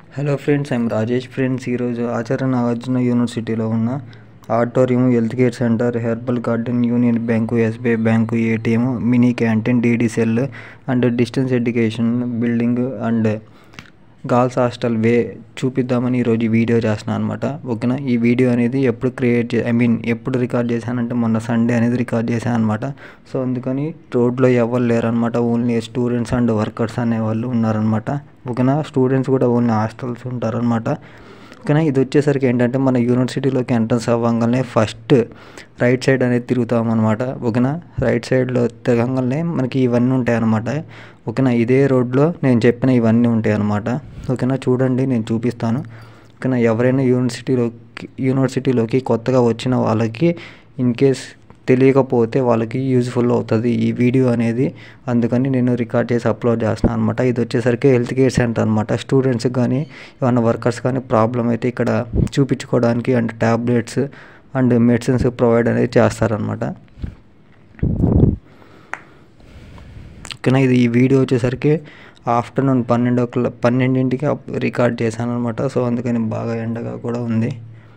Hello friends, I'm Rajesh. Friends, ACHARYA NAGARJUNA యూనివర్సిటీలో ఉన్న auditorium, health care centre, herbal garden, union bank, SBI bank, ATM, mini canteen, DD cell and distance education building and girls hostel వే చూపిద్దామని ఈరోజు ఈ video చేస్తున్నాను అనమాట. ఓకేనా, ఈ వీడియో అనేది ఎప్పుడు రికార్డ్ చేశానంటే మొన్న సండే అనేది రికార్డ్ చేశాను అనమాట. సో అందుకని రోడ్లో ఎవరు లేరనమాట, ఓన్లీ స్టూడెంట్స్ అండ్ వర్కర్స్ అనేవాళ్ళు ఉన్నారనమాట. ఓకేనా, స్టూడెంట్స్ కూడా ఓన్లీ హాస్టల్స్ ఉంటారనమాట. ఓకేనా, ఇది వచ్చేసరికి ఏంటంటే మన యూనివర్సిటీలోకి ఎంట్రన్స్ అవ్వగానే ఫస్ట్ రైట్ సైడ్ అనేది తిరుగుతామన్నమాట. ఓకేనా, రైట్ సైడ్లో తిరగంగానే మనకి ఇవన్నీ ఉంటాయి అన్నమాట. ఓకేనా, ఇదే రోడ్లో నేను చెప్పిన ఇవన్నీ ఉంటాయి అన్నమాట. ఓకేనా, చూడండి, నేను చూపిస్తాను. ఓకేనా, ఎవరైనా యూనివర్సిటీలోకి కొత్తగా వచ్చిన వాళ్ళకి ఇన్ కేస్ తెలియకపోతే వాళ్ళకి యూజ్ఫుల్ అవుతుంది ఈ వీడియో అనేది. అందుకని నేను రికార్డ్ చేసి అప్లోడ్ చేస్తున్నాను అనమాట. ఇది వచ్చేసరికి హెల్త్ కేర్ సెంటర్ అనమాట. స్టూడెంట్స్కి కానీ ఏమైనా వర్కర్స్ కానీ ప్రాబ్లం అయితే ఇక్కడ చూపించుకోవడానికి and tablets and medicines provide అనేది చేస్తారనమాట. ఓకేనా, ఇది ఈ వీడియో వచ్చేసరికి ఆఫ్టర్నూన్ 12ంటికి రికార్డ్ చేశాను అనమాట. సో అందుకని బాగా ఎండగా కూడా ఉంది.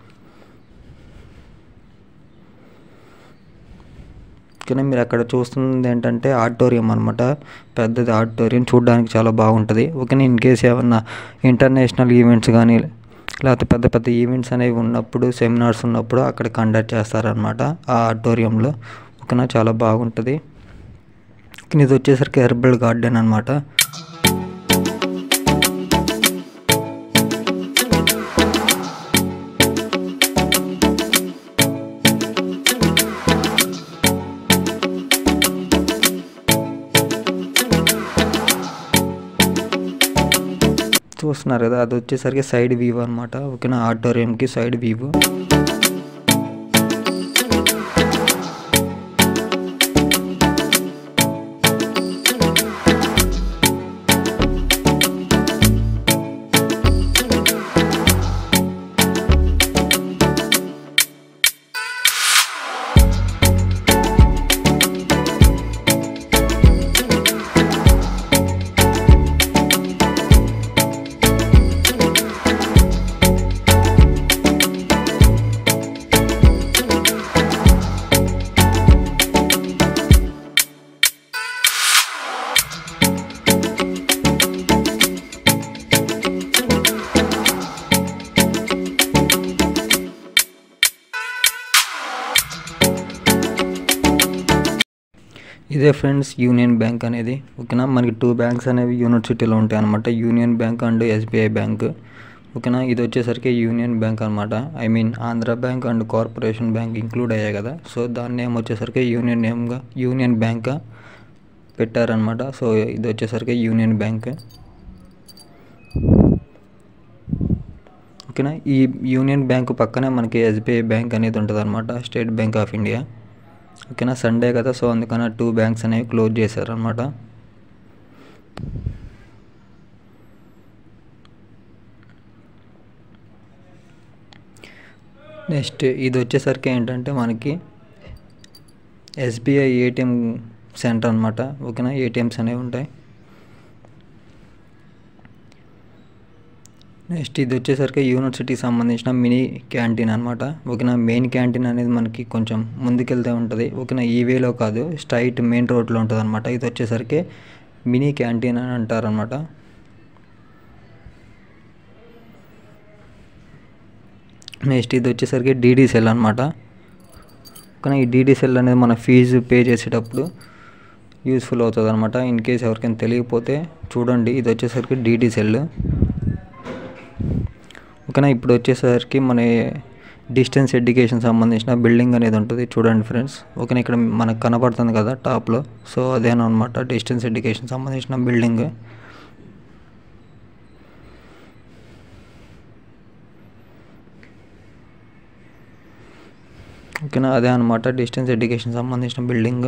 ఓకేనా, మీరు అక్కడ చూస్తుంది ఏంటంటే ఆడిటోరియం అనమాట. పెద్దది ఆడిటోరియం, చూడడానికి చాలా బాగుంటుంది. ఓకేనా, ఇన్ కేస్ ఏమన్నా ఇంటర్నేషనల్ ఈవెంట్స్ కానీ లేకపోతే పెద్ద పెద్ద ఈవెంట్స్ అనేవి ఉన్నప్పుడు, సెమినార్స్ ఉన్నప్పుడు అక్కడ కండక్ట్ చేస్తారనమాట ఆ ఆడిటోరియంలో. ఓకేనా, చాలా బాగుంటుంది. ఇది వచ్చేసరికి హెర్బల్ గార్డెన్ అనమాట. చూస్తున్నారు కదా, అది వచ్చేసరికి సైడ్ వ్యూ అనమాట. ఓకేనా, ఆడిటోరియంకి సైడ్ వ్యూ. ఇదే ఫ్రెండ్స్ యూనియన్ బ్యాంక్ అనేది. ఓకేనా, మనకి 2 బ్యాంక్స్ అనేవి యూనివర్సిటీలో ఉంటాయి అనమాట, union bank and SBI bank. ఓకేనా, ఇది వచ్చేసరికి యూనియన్ బ్యాంక్ అనమాట. Andhra bank and corporation bank include అయ్యాయి కదా. సో దాని నేమ్ వచ్చేసరికి యూనియన్ బ్యాంక్గా పెట్టారనమాట. సో ఇది వచ్చేసరికి యూనియన్ బ్యాంక్. ఓకేనా, ఈ యూనియన్ బ్యాంక్ పక్కనే మనకి ఎస్బీఐ బ్యాంక్ అనేది ఉంటుంది అనమాట, స్టేట్ బ్యాంక్ ఆఫ్ ఇండియా. ఓకేనా, సండే కదా, సో అందుకని 2 బ్యాంక్స్ అనేవి క్లోజ్ చేశారనమాట. నెక్స్ట్ ఇది వచ్చేసరికి ఏంటంటే మనకి ఎస్బీఐ ఏటీఎం సెంటర్ అనమాట. ఓకేనా, ఏటీఎంస్ అనేవి ఉంటాయి. నెక్స్ట్ ఇది వచ్చేసరికి యూనివర్సిటీకి సంబంధించిన మినీ క్యాంటీన్ అనమాట. ఓకేనా, మెయిన్ క్యాంటీన్ అనేది మనకి కొంచెం ముందుకెళ్తే ఉంటుంది. ఓకేనా, ఈ వేలో కాదు, స్ట్రైట్ మెయిన్ రోడ్లో ఉంటుంది అనమాట. ఇది వచ్చేసరికి మినీ క్యాంటీన్ అని అంటారనమాట. నెక్స్ట్ ఇది వచ్చేసరికి డీడీ సెల్ అనమాట. ఓకేనా, ఈ డీడీ సెల్ అనేది మన ఫీజు పే చేసేటప్పుడు యూస్ఫుల్ అవుతుంది అనమాట. ఇన్ కేస్ ఎవరికైనా తెలియకపోతే చూడండి, ఇది వచ్చేసరికి డీడీ సెల్. ఓకేనా, ఇప్పుడు వచ్చేసరికి మన డిస్టెన్స్ ఎడ్యుకేషన్ సంబంధించిన బిల్డింగ్ అనేది ఉంటుంది, చూడండి ఫ్రెండ్స్. ఓకేనా, ఇక్కడ మనకు కనపడుతుంది కదా టాప్లో, సో అదేనమాట డిస్టెన్స్ ఎడ్యుకేషన్ సంబంధించిన బిల్డింగ్. ఓకేనా, అదే అనమాట డిస్టెన్స్ ఎడ్యుకేషన్ సంబంధించిన బిల్డింగ్.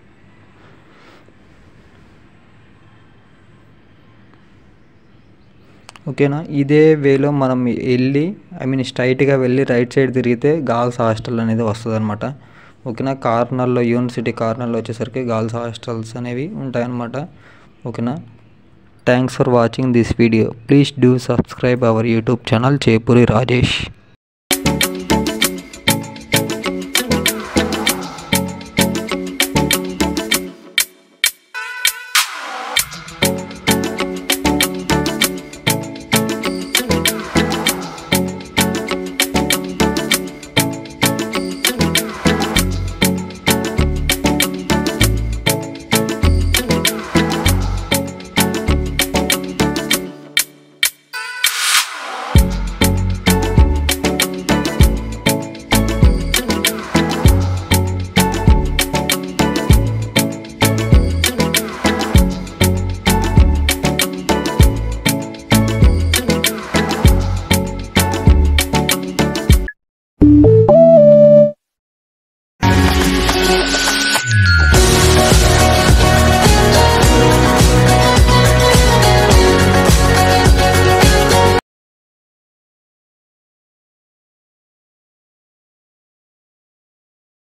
ఓకేనా, ఇదే వేలో మనం వెళ్ళి స్ట్రైట్గా వెళ్ళి రైట్ సైడ్ తిరిగితే గర్ల్స్ హాస్టల్ అనేది వస్తుంది అనమాట. ఓకేనా, కార్నర్లో యూనివర్సిటీ కార్నర్లో వచ్చేసరికి గర్ల్స్ హాస్టల్స్ అనేవి ఉంటాయన్నమాట. ఓకేనా, Thanks for watching this video. Please do subscribe our YouTube channel Chepuri Rajesh.